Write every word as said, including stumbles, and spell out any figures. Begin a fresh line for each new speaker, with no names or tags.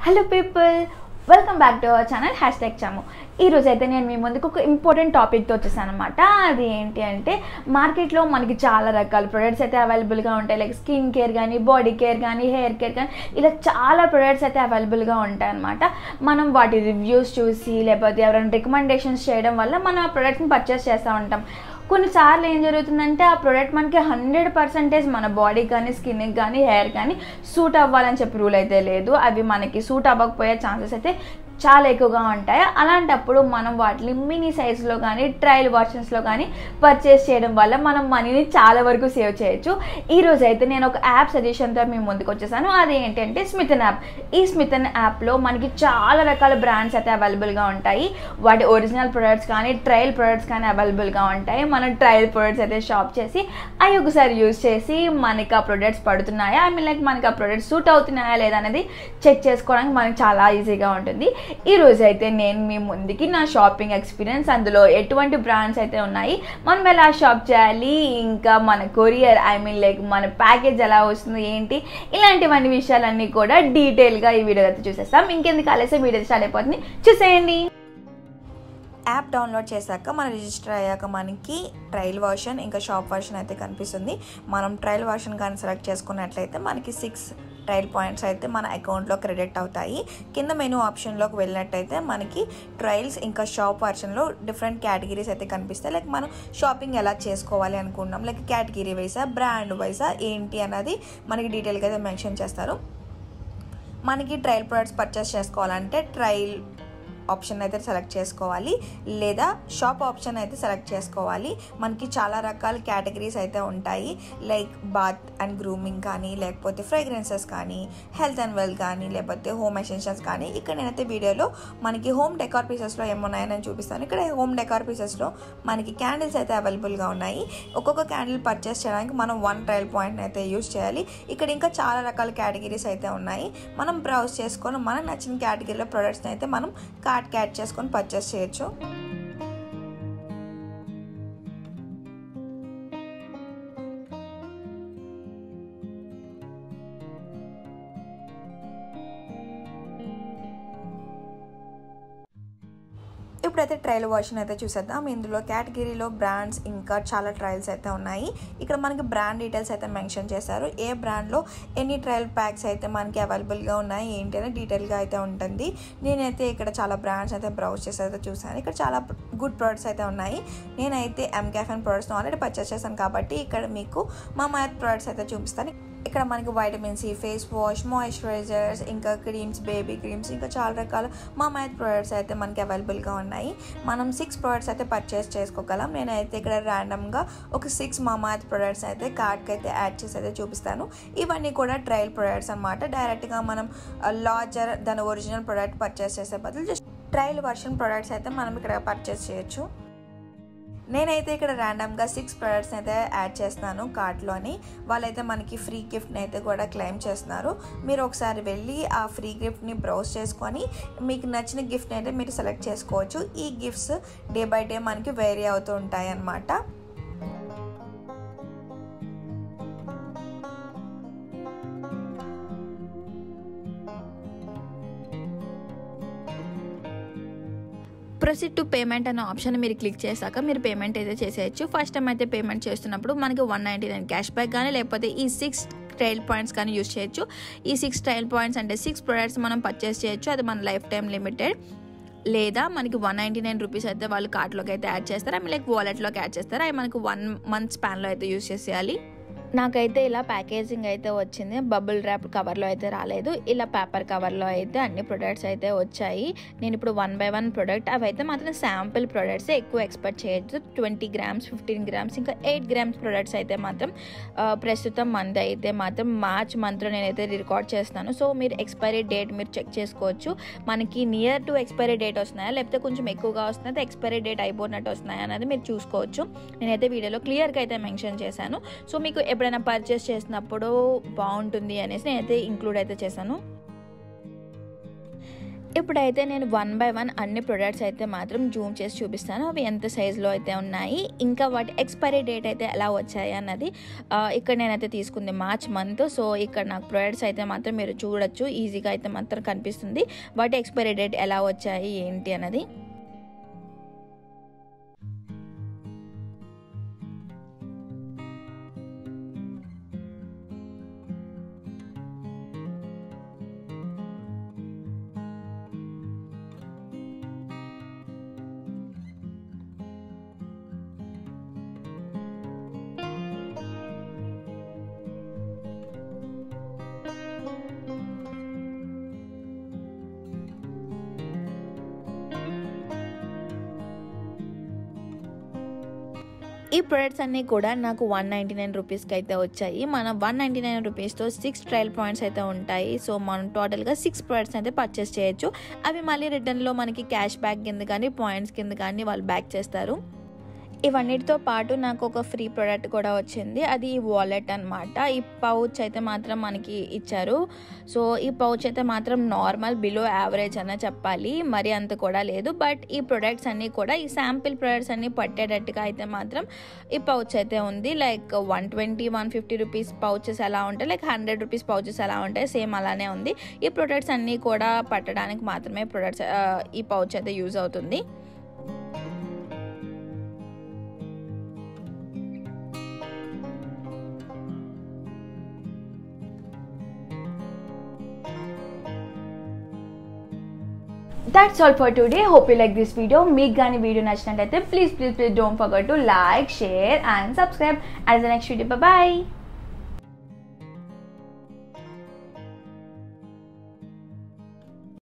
Hello people, welcome back to our channel hashtag చాము. ఈరోజు అయితే నేను మీ ముందుకు ఒక ఇంపార్టెంట్ టాపిక్తో వచ్చేసాను అనమాట. అది ఏంటి అంటే, మార్కెట్లో మనకి చాలా రకాల ప్రొడక్ట్స్ అయితే అవైలబుల్గా ఉంటాయి. లైక్ స్కిన్ కేర్ కానీ, బాడీ కేర్ కానీ, హెయిర్ కేర్ కానీ, ఇలా చాలా ప్రొడక్ట్స్ అయితే అవైలబుల్గా ఉంటాయి అనమాట. మనం వాటి రివ్యూస్ చూసి లేకపోతే ఎవరైనా రికమెండేషన్స్ చేయడం వల్ల మనం ఆ ప్రొడక్ట్ని పర్చేస్ చేస్తూ ఉంటాం. కొన్నిసార్లు ఏం జరుగుతుందంటే, ఆ ప్రోడక్ట్ మనకి హండ్రెడ్ పర్సెంటేజ్ మన బాడీ కానీ, స్కిన్కి కానీ, హెయిర్ కానీ సూట్ అవ్వాలని చెప్పి రూల్ అయితే లేదు. అవి మనకి సూట్ అవ్వకపోయే ఛాన్సెస్ అయితే చాలా ఎక్కువగా ఉంటాయి. అలాంటప్పుడు మనం వాటిని మినీ సైజులో కానీ, ట్రయల్ వర్షన్స్లో కానీ పర్చేస్ చేయడం వల్ల మనం మనీని చాలా వరకు సేవ్ చేయొచ్చు. ఈరోజు అయితే నేను ఒక యాప్ సజెషన్తో మీ ముందుకు వచ్చేసాను. అది ఏంటంటే స్మితన్ యాప్. ఈ స్మితన్ యాప్లో మనకి చాలా రకాల బ్రాండ్స్ అయితే అవైలబుల్గా ఉంటాయి. వాటి ఒరిజినల్ ప్రొడక్ట్స్ కానీ, ట్రయల్ ప్రొడక్ట్స్ కానీ అవైలబుల్గా ఉంటాయి. మనం ట్రయల్ ప్రొడక్ట్స్ అయితే షాప్ చేసి అవి ఒకసారి యూజ్ చేసి మనకి ఆ ప్రొడక్ట్స్ పడుతున్నాయా, ఐ మీన్ లైక్ మనకి ఆ ప్రొడక్ట్స్ సూట్ అవుతున్నాయా లేదా అనేది చెక్ చేసుకోవడానికి మనకి చాలా ఈజీగా ఉంటుంది. ఈ రోజు అయితే నేను మీ ముందుకి నా షాపింగ్ ఎక్స్పీరియన్స్, అందులో ఎటువంటి బ్రాండ్స్ అయితే ఉన్నాయి, మనం ఎలా షాప్ చేయాలి, ఇంకా మన కొరియర్ ఐ మీన్ లైక్ మన ప్యాకేజ్ ఎలా వస్తుంది ఏంటి, ఇలాంటివన్నీ విషయాలన్నీ కూడా డీటెయిల్గా ఈ వీడియో అయితే చూసేస్తాం. ఇంకెందుకు ఆలస్యం, వీడియో స్టార్ట్ అయిపోతుంది, చూసేయండి.
యాప్ డౌన్లోడ్ చేశాక మనం రిజిస్టర్ అయ్యాక మనకి ట్రయల్ వర్షన్ ఇంకా షాప్ వర్షన్ అయితే కనిపిస్తుంది. మనం ట్రయల్ వర్షన్ కానీ సెలెక్ట్ చేసుకున్నట్లయితే మనకి సిక్స్ ట్రయల్ పాయింట్స్ అయితే మన అకౌంట్లో క్రెడిట్ అవుతాయి. కింద మెనూ ఆప్షన్లోకి వెళ్ళినట్టయితే మనకి ట్రయల్స్ ఇంకా షాప్ వర్షన్లో డిఫరెంట్ కేటగిరీస్ అయితే కనిపిస్తాయి. లైక్ మనం షాపింగ్ ఎలా చేసుకోవాలి అనుకుంటున్నాం, లైక్ కేటగిరీ వైజా, బ్రాండ్ వైజా ఏంటి అన్నది మనకి డీటెయిల్గా అయితే మెన్షన్ చేస్తారు. మనకి ట్రయల్ ప్రొడక్ట్స్ పర్చేస్ చేసుకోవాలంటే ట్రయల్ ఆప్షన్ అయితే సెలెక్ట్ చేసుకోవాలి, లేదా షాప్ ఆప్షన్ అయితే సెలెక్ట్ చేసుకోవాలి. మనకి చాలా రకాల కేటగిరీస్ అయితే ఉంటాయి. లైక్ బాత్ అండ్ గ్రూమింగ్ కానీ, లేకపోతే ఫ్రేగ్రెన్సెస్ కానీ, హెల్త్ అండ్ వెల్త్ కానీ, లేకపోతే హోమ్ ఎసెన్షియల్స్ కానీ. ఇక్కడ నేనైతే వీడియోలో మనకి హోమ్ డెకార్ పీసెస్లో ఏమున్నాయని నేను చూపిస్తాను. ఇక్కడ హోమ్ డెకార్ పీసెస్లో మనకి క్యాండిల్స్ అయితే అవైలబుల్గా ఉన్నాయి. ఒక్కొక్క క్యాండిల్ పర్చేస్ చేయడానికి మనం వన్ ట్రయల్ పాయింట్ అయితే యూజ్ చేయాలి. ఇక్కడ ఇంకా చాలా రకాల కేటగిరీస్ అయితే ఉన్నాయి. మనం బ్రౌజ్ చేసుకొని మనకు నచ్చిన కేటగిరీలో ప్రొడక్ట్స్ని అయితే మనం కార్ట్ యాడ్ చేసుకొని పర్చేస్ చేయొచ్చు. ఇప్పుడైతే ట్రయల్ వర్షన్ అయితే చూసేద్దాం. ఇందులో కేటగిరీలో బ్రాండ్స్ ఇంకా చాలా ట్రయల్స్ అయితే ఉన్నాయి. ఇక్కడ మనకి బ్రాండ్ డీటెయిల్స్ అయితే మెన్షన్ చేశారు. ఏ బ్రాండ్లో ఎన్ని ట్రయల్ ప్యాక్స్ అయితే మనకి అవైలబుల్గా ఉన్నాయి ఏంటి అని డీటెయిల్గా అయితే ఉంటుంది. నేనైతే ఇక్కడ చాలా బ్రాండ్స్ అయితే బ్రౌజ్ చేసి అయితే చూసాను. ఇక్కడ చాలా గుడ్ ప్రొడక్ట్స్ అయితే ఉన్నాయి. నేనైతే ఎంకాఫెన్ ప్రొడక్ట్స్ని ఆల్రెడీ పర్చేస్ చేశాను కాబట్టి ఇక్కడ మీకు మామాఎర్త్ ప్రొడక్ట్స్ అయితే చూపిస్తాను. ఇక్కడ మనకి vitamin C, face wash, moisturisers, ఇంకా క్రీమ్స్, బేబీ క్రీమ్స్, ఇంకా చాలా రకాల మామాఎర్త్ ప్రొడక్ట్స్ అయితే మనకి అవైలబుల్గా ఉన్నాయి. మనం సిక్స్ ప్రొడక్ట్స్ అయితే పర్చేస్ చేసుకోగలం. నేనైతే ఇక్కడ ర్యాండమ్గా ఒక సిక్స్ మామాఎర్త్ ప్రొడక్ట్స్ అయితే కార్ట్కి అయితే యాడ్ చేసి అయితే చూపిస్తాను. ఇవన్నీ కూడా ట్రయల్ ప్రొడక్ట్స్ అనమాట. డైరెక్ట్గా మనం లార్జర్ దాని ఒరిజినల్ ప్రొడక్ట్ పర్చేస్ చేసే బదులు జస్ట్ ట్రయల్ వర్షన్ ప్రొడక్ట్స్ అయితే మనం ఇక్కడ పర్చేస్ చేయొచ్చు. నేనైతే ఇక్కడ ర్యాండమ్గా సిక్స్ ప్రొడక్ట్స్ని అయితే యాడ్ చేస్తున్నాను కార్ట్లోని. వాళ్ళైతే మనకి ఫ్రీ గిఫ్ట్ని అయితే కూడా క్లెయిమ్ చేస్తున్నారు. మీరు ఒకసారి వెళ్ళి ఆ ఫ్రీ గిఫ్ట్ని బ్రౌజ్ చేసుకొని మీకు నచ్చిన గిఫ్ట్ని అయితే మీరు సెలెక్ట్ చేసుకోవచ్చు. ఈ గిఫ్ట్స్ డే బై డే మనకి వేరీ అవుతూ ఉంటాయి అన్నమాట.
ప్రొసీడ్ టు పేమెంట్ అనే ఆప్షన్ మీరు క్లిక్ చేశాక మీరు పేమెంట్ అయితే చేసేయచ్చు. ఫస్ట్ టైం అయితే పేమెంట్ చేస్తున్నప్పుడు మనకి one ninety nine cash back కానీ, లేకపోతే ఈ సిక్స్ ట్రయల్ పాయింట్స్ కానీ యూజ్ చేయొచ్చు. ఈ సిక్స్ ట్రయల్ పాయింట్స్ అంటే సిక్స్ ప్రొడక్ట్స్ మనం పర్చేస్ చేయొచ్చు. అది మన లైఫ్ టైం లిమిటెడ్. లేదా మనకి వన్ నైంటీ నైన్ రూపీస్ అయితే వాళ్ళు కార్ట్లోకి అయితే యాడ్ చేస్తారు. ఐ మీన్ లైక్ వాలెట్లోకి యాడ్ చేస్తారు. అవి మనకు వన్ మంత్ స్పాన్లో అయితే యూజ్ చేసేయాలి. నాకైతే ఇలా ప్యాకేజింగ్ అయితే వచ్చింది. బబుల్ ర్యాప్ కవర్లో అయితే రాలేదు. ఇలా పేపర్ కవర్లో అయితే అన్ని ప్రొడక్ట్స్ అయితే వచ్చాయి. నేను ఇప్పుడు వన్ బై వన్ ప్రొడక్ట్, అవి అయితే మాత్రం శాంపిల్ ప్రొడక్ట్స్, ఎక్కువ ఎక్స్పెక్ట్ చేయొచ్చు. ట్వంటీ గ్రామ్స్, ఫిఫ్టీన్ గ్రామ్స్, ఇంకా ఎయిట్ గ్రామ్స్ ప్రొడక్ట్స్ అయితే మాత్రం ప్రస్తుతం మంత్ అయితే మాత్రం మార్చ్ మంత్లో నేనైతే రికార్డ్ చేస్తున్నాను. సో మీరు ఎక్స్పైరీ డేట్ మీరు చెక్ చేసుకోవచ్చు. మనకి నియర్ టు ఎక్స్పైరీ డేట్ వస్తున్నాయా, లేకపోతే కొంచెం ఎక్కువగా వస్తున్నాయి, ఎక్స్పైరీ డేట్ అయిపోయినట్టు వస్తున్నాయా అనేది మీరు చూసుకోవచ్చు. నేనైతే వీడియోలో క్లియర్గా అయితే మెన్షన్ చేశాను. సో మీకు ఎప్పుడైనా పర్చేస్ చేసినప్పుడు బాగుంటుంది అనేసి నేనైతే ఇంక్లూడ్ అయితే చేశాను. ఇప్పుడైతే నేను వన్ బై వన్ అన్ని ప్రొడక్ట్స్ అయితే మాత్రం జూమ్ చేసి చూపిస్తాను, అవి ఎంత సైజులో అయితే ఉన్నాయి, ఇంకా వాటి ఎక్స్పైరీ డేట్ అయితే ఎలా వచ్చాయి అన్నది. ఇక్కడ నేనైతే తీసుకుంది మార్చ్ మంత్. సో ఇక్కడ నాకు ప్రొడక్ట్స్ అయితే మాత్రం మీరు చూడొచ్చు, ఈజీగా అయితే మాత్రం కనిపిస్తుంది వాటి ఎక్స్పైరీ డేట్ ఎలా వచ్చాయి ఏంటి అన్నది. ఈ ప్రొడక్ట్స్ అన్నీ కూడా నాకు వన్ నైంటీ నైన్ రూపీస్కి అయితే వచ్చాయి. మనం వన్ నైంటీ నైన్ రూపీస్తో సిక్స్ ట్రయల్ పాయింట్స్ అయితే ఉంటాయి. సో మనం టోటల్గా సిక్స్ ప్రొడక్ట్స్ అయితే పర్చేస్ చేయొచ్చు. అవి మళ్ళీ రిటర్న్లో మనకి క్యాష్ బ్యాక్ కింద కానీ పాయింట్స్ కింద కానీ వాళ్ళు బ్యాక్ చేస్తారు. ఇవన్నిటితో పాటు నాకు ఒక ఫ్రీ ప్రోడక్ట్ కూడా వచ్చింది, అది ఈ వాలెట్ అనమాట. ఈ పౌచ్ అయితే మాత్రం మనకి ఇచ్చారు. సో ఈ పౌచ్ అయితే మాత్రం నార్మల్ బిలో యావరేజ్ అనే చెప్పాలి, మరి అంత కూడా లేదు. బట్ ఈ ప్రొడక్ట్స్ అన్నీ కూడా ఈ శాంపిల్ ప్రొడక్ట్స్ అన్నీ పట్టేటట్టుగా అయితే మాత్రం ఈ పౌచ్ అయితే ఉంది. Like one twenty one fifty rupees pouches ఎలా ఉంటాయి, లైక్ హండ్రెడ్ రూపీస్ పౌచెస్ ఎలా ఉంటాయి, సేమ్ అలానే ఉంది. ఈ ప్రొడక్ట్స్ అన్నీ కూడా పట్టడానికి మాత్రమే ప్రొడక్ట్స్ ఈ పౌచ్ అయితే యూజ్ అవుతుంది.
That's all for today. Hope you like this video. Meek gaani video nachinatlayite please please please don't forget to like, share and subscribe. As the next video, bye bye.